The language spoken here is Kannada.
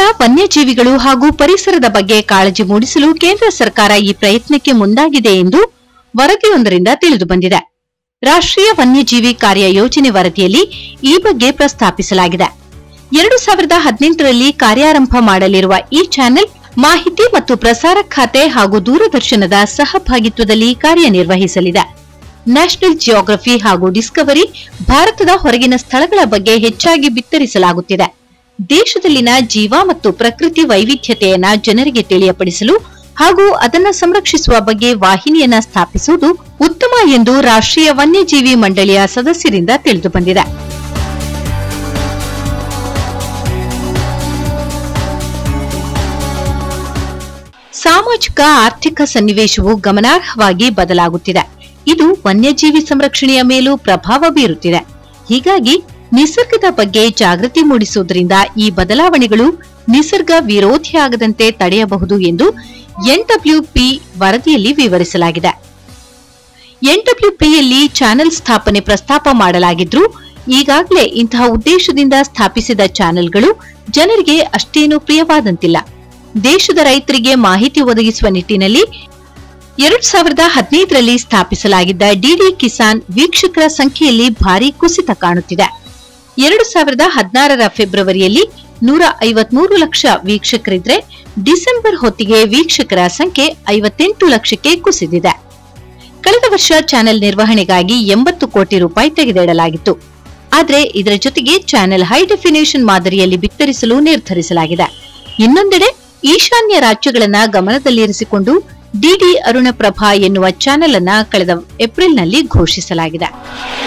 ವನ್ಯಜೀವಿಗಳು ಹಾಗೂ ಪರಿಸರದ ಬಗ್ಗೆ ಕಾಳಜಿ ಮೂಡಿಸಲು ಕೇಂದ್ರ ಸರ್ಕಾರ ಈ ಪ್ರಯತ್ನಕ್ಕೆ ಮುಂದಾಗಿದೆ ಎಂದು ವರದಿಯೊಂದರಿಂದ ತಿಳಿದುಬಂದಿದೆ. ರಾಷ್ಟ್ರೀಯ ವನ್ಯಜೀವಿ ಕಾರ್ಯ ಯೋಜನೆ ವರದಿಯಲ್ಲಿ ಈ ಬಗ್ಗೆ ಪ್ರಸ್ತಾಪಿಸಲಾಗಿದೆ. 2018ರಲ್ಲಿ ಕಾರ್ಯಾರಂಭ ಮಾಡಲಿರುವ ಈ ಚಾನೆಲ್ ಮಾಹಿತಿ ಮತ್ತು ಪ್ರಸಾರ ಖಾತೆ ಹಾಗೂ ದೂರದರ್ಶನದ ಸಹಭಾಗಿತ್ವದಲ್ಲಿ ಕಾರ್ಯನಿರ್ವಹಿಸಲಿದೆ. ನ್ಯಾಷನಲ್ ಜಿಯೋಗ್ರಫಿ ಹಾಗೂ ಡಿಸ್ಕವರಿ ಭಾರತದ ಹೊರಗಿನ ಸ್ಥಳಗಳ ಬಗ್ಗೆ ಹೆಚ್ಚಾಗಿ ಬಿತ್ತರಿಸಲಾಗುತ್ತಿದೆ. ದೇಶದಲ್ಲಿನ ಜೀವ ಮತ್ತು ಪ್ರಕೃತಿ ವೈವಿಧ್ಯತೆಯನ್ನ ಜನರಿಗೆ ತಿಳಿಯಪಡಿಸಲು ಹಾಗೂ ಅದನ್ನು ಸಂರಕ್ಷಿಸುವ ಬಗ್ಗೆ ವಾಹಿನಿಯನ್ನ ಸ್ಥಾಪಿಸುವುದು ಉತ್ತಮ ಎಂದು ರಾಷ್ಟ್ರೀಯ ವನ್ಯಜೀವಿ ಮಂಡಳಿಯ ಸದಸ್ಯರಿಂದ ತಿಳಿದುಬಂದಿದೆ. ಸಾಮಾಜಿಕ ಆರ್ಥಿಕ ಸನ್ನಿವೇಶವು ಗಮನಾರ್ಹವಾಗಿ ಬದಲಾಗುತ್ತಿದೆ. ಇದು ವನ್ಯಜೀವಿ ಸಂರಕ್ಷಣೆಯ ಮೇಲೂ ಪ್ರಭಾವ ಬೀರುತ್ತಿದೆ. ಹೀಗಾಗಿ ನಿಸರ್ಗದ ಬಗ್ಗೆ ಜಾಗೃತಿ ಮೂಡಿಸುವುದರಿಂದ ಈ ಬದಲಾವಣೆಗಳು ನಿಸರ್ಗ ವಿರೋಧಿಯಾಗದಂತೆ ತಡೆಯಬಹುದು ಎಂದು ಎನ್ಡಬ್ಲ್ಯೂಪಿ ವರದಿಯಲ್ಲಿ ವಿವರಿಸಲಾಗಿದೆ. ಎನ್ಡಬ್ಲ್ಯೂಪಿಯಲ್ಲಿ ಚಾನೆಲ್ ಸ್ಥಾಪನೆ ಪ್ರಸ್ತಾಪ ಮಾಡಲಾಗಿದ್ರೂ ಈಗಾಗಲೇ ಇಂತಹ ಉದ್ದೇಶದಿಂದ ಸ್ಥಾಪಿಸಿದ ಚಾನೆಲ್ಗಳು ಜನರಿಗೆ ಅಷ್ಟೇನೂ ಪ್ರಿಯವಾದಂತಿಲ್ಲ. ದೇಶದ ರೈತರಿಗೆ ಮಾಹಿತಿ ಒದಗಿಸುವ ನಿಟ್ಟಿನಲ್ಲಿ 2015ರಲ್ಲಿ ಸ್ಥಾಪಿಸಲಾಗಿದ್ದ ಡಿಡಿ ಕಿಸಾನ್ ವೀಕ್ಷಕರ ಸಂಖ್ಯೆಯಲ್ಲಿ ಭಾರೀ ಕುಸಿತ ಕಾಣುತ್ತಿದೆ. 2016ರ ಫೆಬ್ರವರಿಯಲ್ಲಿ 153 ಲಕ್ಷ ವೀಕ್ಷಕರಿದ್ರೆ ಡಿಸೆಂಬರ್ ಹೊತ್ತಿಗೆ ವೀಕ್ಷಕರ ಸಂಖ್ಯೆ 58 ಲಕ್ಷಕ್ಕೆ ಕುಸಿದಿದೆ. ಕಳೆದ ವರ್ಷ ಚಾನೆಲ್ ನಿರ್ವಹಣೆಗಾಗಿ 80 ಕೋಟಿ ರೂಪಾಯಿ ತೆಗೆದಿಡಲಾಗಿತ್ತು. ಆದರೆ ಇದರ ಜೊತೆಗೆ ಚಾನೆಲ್ ಹೈ ಡೆಫಿನೇಷನ್ ಮಾದರಿಯಲ್ಲಿ ಬಿತ್ತರಿಸಲು ನಿರ್ಧರಿಸಲಾಗಿದೆ. ಇನ್ನೊಂದೆಡೆ ಈಶಾನ್ಯ ರಾಜ್ಯಗಳನ್ನ ಗಮನದಲ್ಲಿರಿಸಿಕೊಂಡು ಡಿಡಿ ಅರುಣಪ್ರಭಾ ಎನ್ನುವ ಚಾನೆಲ್ ಅನ್ನ ಕಳೆದ ಏಪ್ರಿಲ್ನಲ್ಲಿ ಘೋಷಿಸಲಾಗಿದೆ.